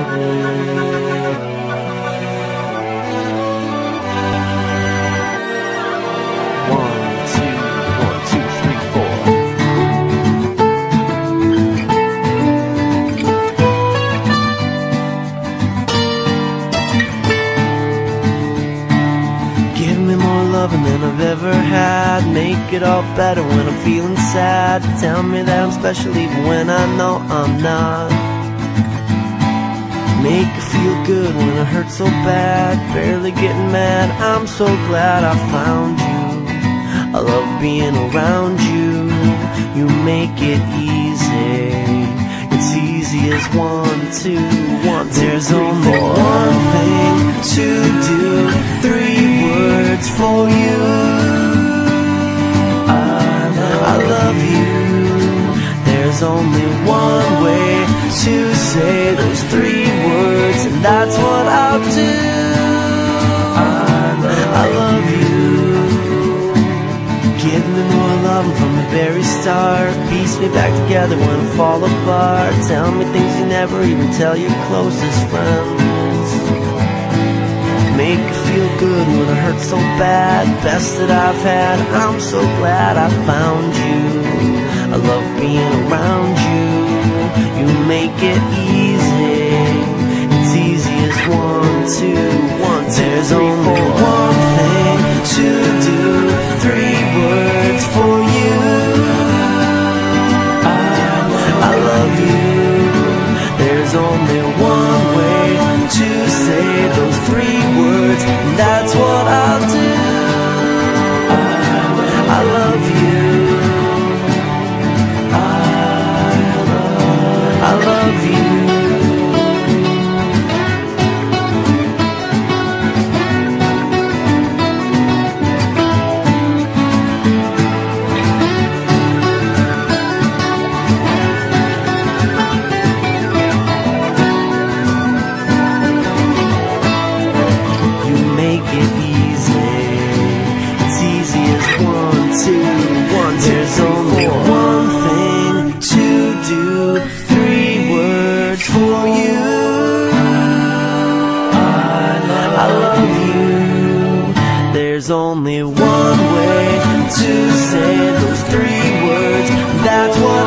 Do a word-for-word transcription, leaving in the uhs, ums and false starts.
Than I've ever had. Make it all better when I'm feeling sad. Tell me that I'm special even when I know I'm not. Make it feel good when I hurt so bad. Barely getting mad, I'm so glad I found you. I love being around you. You make it easy. It's easy as one, two, one, two, There's three, only four. One thing to do. Three words for you. I love, I love you. There's only one way to say those three words, and that's what I'll do. I love, I love you. Give me more love from the very start. Piece me back together when I fall apart. Tell me things you never even tell your closest friends. Make it feel good when I hurt so bad. Best that I've had, I'm so glad I found you. I love being around you. You make it easy. It's easy as one, two, one, two, There's three, only four. One thing to do. Three words for you. I love you. There's only one way to say those three words, and that's what I'll do. I love you. I love, I love you. There's only one thing to do. Three words for you. I love you. There's only one way to say those three words. That's what